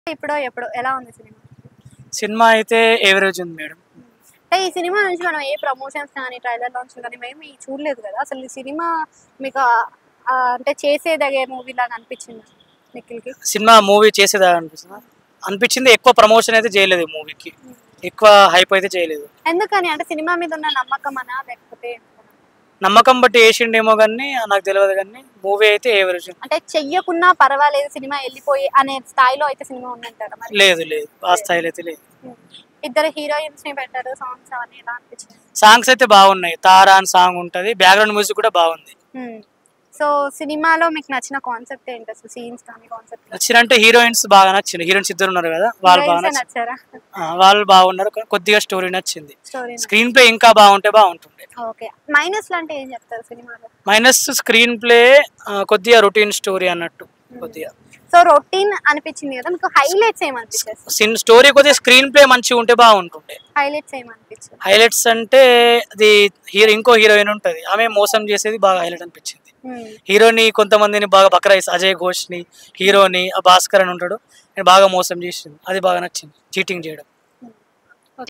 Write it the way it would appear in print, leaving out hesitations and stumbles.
ఇప్పుడో ఎప్పుడో ఎలా ఉంది సినిమా? సినిమా అయితే ఎవరేజ్ ఉంది మేడం. అంటే ఈ సినిమా నుంచి మనం ఏ ప్రమోషన్స్ కానీ ట్రైలర్ లాంచ్ కానీ మేము చూడలేదు కదా. అసలు ఈ సినిమా మీకు అంటే చేసేదగే మూవీ లాగా అనిపించింది నిఖిల్కి? సినిమా మూవీ చేసేదా అనిపించింది. ఎక్కువ ప్రమోషన్ అయితే చేయలేదు మూవీకి, ఎక్కువ హైప్ అయితే చేయలేదు. ఎందుకని? అంటే సినిమా మీద ఉన్న నమ్మకం అనా లేకపోతే? నమ్మకం బట్టి వేసిండేమో కానీ నాకు తెలియదు, కానీ మూవీ అయితే ఎవరేజ్. అంటే చెయ్యకున్నా పర్వాలేదు సినిమా వెళ్ళిపోయి అనే స్థాయిలో అయితే సినిమా ఉందంటారా? లేదు లేదు, ఆ స్థాయిలో అయితే లేదు. ఇద్దరు హీరోయిన్స్ ని పెట్టారు, సాంగ్స్ అవన్నీ ఎలా అనిపించింది? సాంగ్స్ అయితే బాగున్నాయి. తారా అని సాంగ్ ఉంటది, బ్యాక్గ్రౌండ్ మ్యూజిక్ కూడా బాగుంది. సో సినిమాలో మీకు నచ్చిన కాన్సెప్ట్ ఏంటి అసలు? సీన్స్ కానీ కాన్సెప్ట్ నచ్చినంటే హీరోయిన్స్ బాగా నచ్చింది. హీరోయిన్స్ ఇద్దరు ఉన్నారు కదా, వాళ్ళు బాగా నచ్చారా? వాళ్ళు బాగున్నారు. కొద్దిగా స్టోరీ నచ్చింది. స్క్రీన్ ప్లే ఇంకా బాగుంటుండే. ఓకే. మైనస్ అంటే ఏం చెప్తారు సినిమాలో? మైనస్ స్క్రీన్ ప్లే కొద్దిగా రొటీన్ స్టోరీ అన్నట్టు కొద్దిగా. సో రొటీన్ అనిపించింది కదా, మీకు హైలైట్స్ ఏమనిపించారు? స్టోరీ కొద్దిగా స్క్రీన్ ప్లే మంచిగా ఉంటే బాగుంటుండే. హైలైట్స్ ఏమనిపించారు? హైలైట్స్ అంటే అది ఇంకో హీరోయిన్ ఉంటది, ఆమె మోసం చేసేది బాగా హైలైట్ అనిపించింది. హీరోని కొంతమందిని బాగా బక్రాయిస్, అజయ్ ఘోష్ ని, హీరోని భాస్కర్ అని ఉంటాడు, బాగా మోసం చేసింది, అది బాగా నచ్చింది, చీటింగ్ చేయడం.